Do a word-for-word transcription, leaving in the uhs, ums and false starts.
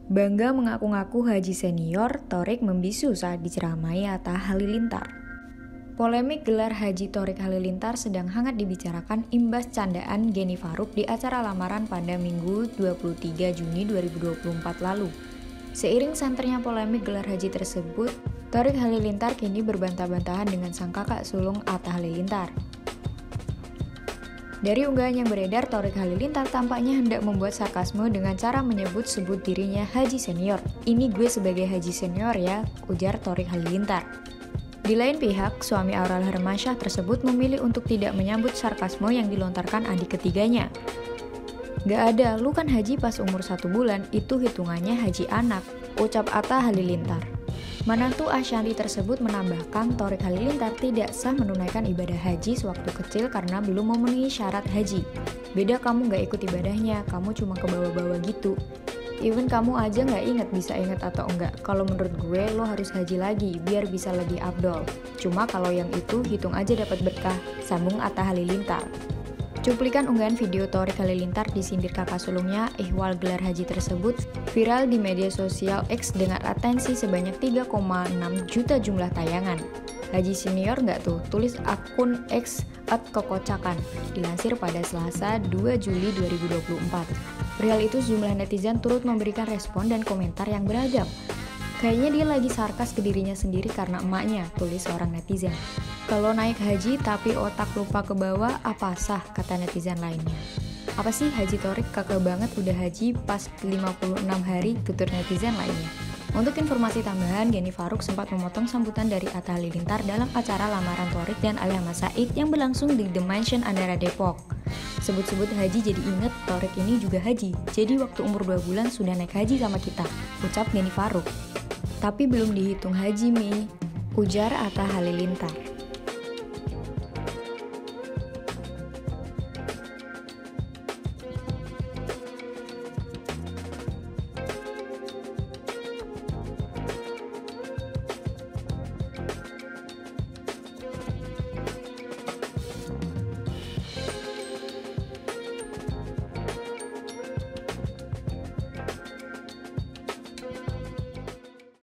Bangga mengaku-ngaku haji senior, Thorik membisu saat diceramai Atta Halilintar. Polemik gelar Haji Thorik Halilintar sedang hangat dibicarakan imbas candaan Geni Faruk di acara lamaran pada Minggu dua puluh tiga Juni dua ribu dua puluh empat lalu. Seiring santernya polemik gelar haji tersebut, Thorik Halilintar kini berbantah-bantahan dengan sang kakak sulung Atta Halilintar. Dari unggahan yang beredar, Thorik Halilintar tampaknya hendak membuat sarkasme dengan cara menyebut-sebut dirinya haji senior. Ini gue sebagai haji senior ya, ujar Thorik Halilintar. Di lain pihak, suami Aurel Hermansyah tersebut memilih untuk tidak menyambut sarkasme yang dilontarkan adik ketiganya. Gak ada, lu kan haji pas umur satu bulan, itu hitungannya haji anak, ucap Atta Halilintar. Menantu Ashanti tersebut menambahkan Thorik Halilintar tidak sah menunaikan ibadah haji sewaktu kecil karena belum memenuhi syarat haji. Beda kamu gak ikut ibadahnya, kamu cuma ke bawah-bawah gitu. Even kamu aja gak inget bisa inget atau enggak. Kalau menurut gue lo harus haji lagi biar bisa lebih afdol. Cuma kalau yang itu hitung aja dapat berkah, sambung Atta Halilintar. Cuplikan unggahan video Thorik Halilintar disindir kakak sulungnya ihwal gelar haji tersebut viral di media sosial X dengan atensi sebanyak tiga koma enam juta jumlah tayangan. Haji senior nggak tuh? Tulis akun X at kekocakan, dilansir pada Selasa dua Juli dua ribu dua puluh empat. Perihal itu sejumlah netizen turut memberikan respon dan komentar yang beragam. Kayaknya dia lagi sarkas ke dirinya sendiri karena emaknya, tulis seorang netizen. Kalau naik haji tapi otak lupa ke bawah, apa sah, kata netizen lainnya. Apa sih haji Thorik kakek banget udah haji pas lima puluh enam hari, tutur netizen lainnya. Untuk informasi tambahan, Geni Faruk sempat memotong sambutan dari Atta Halilintar dalam acara lamaran Thorik dan Alyama Said yang berlangsung di The Mansion Andara Depok. Sebut-sebut haji jadi inget Thorik ini juga haji, jadi waktu umur dua bulan sudah naik haji sama kita, ucap Geni Faruk. Tapi belum dihitung haji Mi, ujar Atta Halilintar.